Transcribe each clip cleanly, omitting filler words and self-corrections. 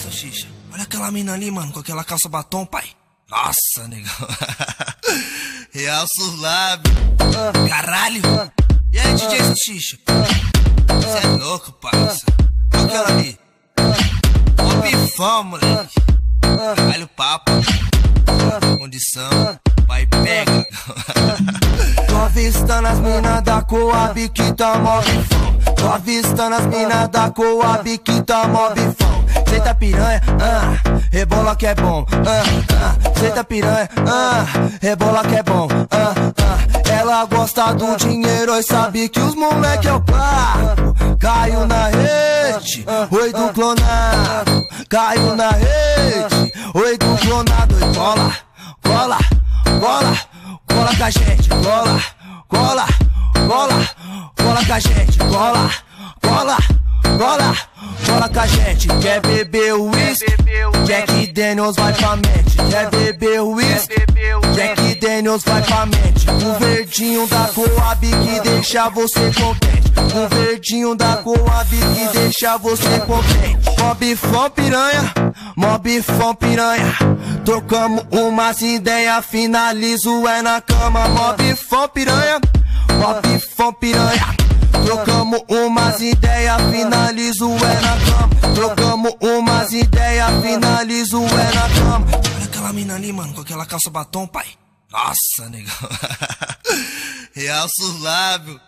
Salsicha. Olha aquela mina ali, mano, com aquela calça batom, pai. Nossa, negão. Realça os lábios. Caralho. E aí, DJ Salsicha? Cê é louco, parça. Olha aquela ali. Ó bifão, moleque. Caralho, papo. Condição. Pai pega. Tô avistando as minas da Coab que tá mó bifão. Tô avistando as minas da Coab que tá mó bifão. Senta piranha, rebola que é bom. Senta piranha, rebola que é bom. Ela gosta do dinheiro e sabe que os moleque é o papo. Caiu na rede, oi do clonado. Caiu na rede, oi do clonado. E cola, cola, cola, cola com a gente. Cola, cola, cola, cola com a gente. Cola, cola, cola, cola com a gente. Quer beber uísque? Jack Daniels vai pra mente. Quer beber uísque? Jack Daniels vai pra mente. Um verdinho da Coab que deixa você contente. Um verdinho da Coab que deixa você contente. Mó bifão piranha, mó bifão piranha. Trocamos umas ideias, finalizo é na cama. Mó bifão piranha, mó bifão piranha. Trocamos umas ideias, finalizo é na cama. Trocamos umas ideias, finalizo é na cama. Olha aquela mina ali, mano, com aquela calça batom, pai. Nossa, negão. Realça os lábios.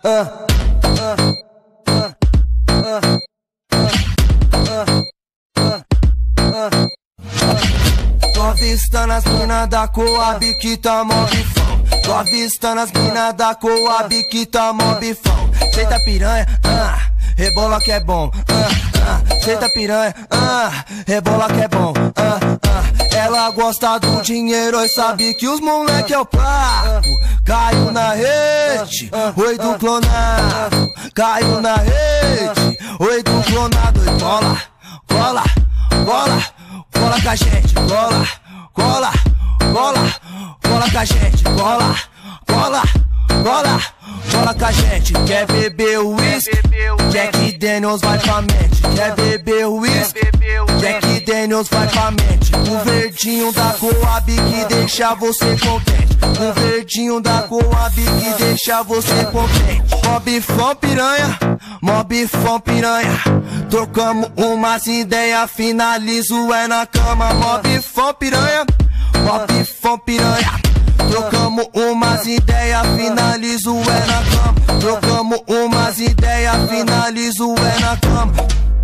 Tô avistando as minas da Coab que tá mó bifão. Tô avistando as minas da Coab que tá mó bifão. Senta piranha, rebola que é bom. Senta piranha, rebola que é bom. Ela gosta do dinheiro e sabe que os moleque é o papo. Caiu na rede, oi do clonado. Caiu na rede, oi do clonado. E cola, cola, cola, cola com a gente. Cola, cola, cola, cola com a gente. Cola, cola, cola, cola com a gente. Quer beber uísque? Jack Daniels vai pra mente. Quer beber uísque? Jack Daniels vai pra mente. Um verdinho da Coab que deixa você contente. Um verdinho da Coab que deixa você contente. Mó bifão piranha, mó bifão piranha. Trocamos umas ideias, finalizo é na cama. Mó bifão piranha, mó bifão piranha. Trocamos umas ideias, finalizo é na cama. Trocamos umas ideias, finalizo é na cama.